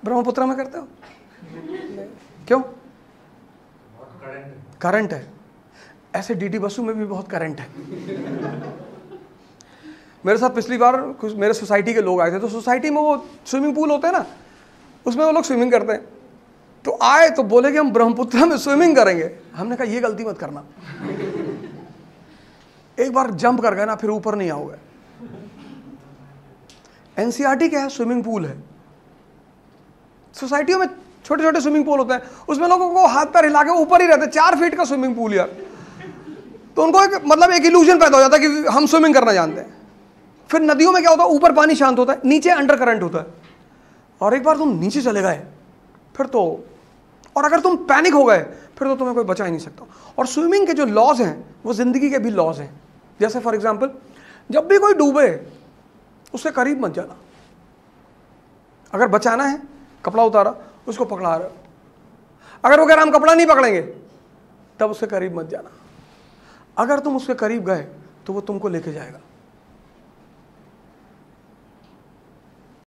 ब्रह्मपुत्र में करते हो? क्यों? करंट है। ऐसे डीडी बसु में भी बहुत करंट है। मेरे साथ पिछली बार कुछ मेरे सोसाइटी के लोग आए थे, तो सोसाइटी में वो स्विमिंग पूल होते हैं ना, उसमें वो लोग स्विमिंग करते हैं। तो आए तो बोले कि हम ब्रह्मपुत्र में स्विमिंग करेंगे। हमने कहा ये गलती मत करना, एक बार जंप कर गए ना फिर ऊपर नहीं आओगे। एनसीईआरटी क्या है? स्विमिंग पूल है। सोसाइटियों में छोटे छोटे स्विमिंग पूल होते हैं, उसमें लोगों को हाथ पैर हिला के ऊपर ही रहते हैं। 4 फीट का स्विमिंग पूल यार। तो उनको एक इल्यूजन पैदा हो जाता है कि हम स्विमिंग करना जानते हैं। फिर नदियों में क्या होता है? ऊपर पानी शांत होता है, नीचे अंडर करंट होता है। और एक बार तुम नीचे चले गए फिर तो, और अगर तुम पैनिक हो गए फिर तो तुम्हें कोई बचा ही नहीं सकता। और स्विमिंग के जो लॉज हैं वो जिंदगी के भी लॉज हैं। जैसे फॉर एग्जांपल, जब भी कोई डूबे उसके करीब मत जाना। अगर बचाना है, कपड़ा उतारा, उसको पकड़ा रहे हो, अगर वो कह रहा हम कपड़ा नहीं पकड़ेंगे, तब उसके करीब मत जाना। अगर तुम उसके करीब गए तो वो तुमको लेके जाएगा।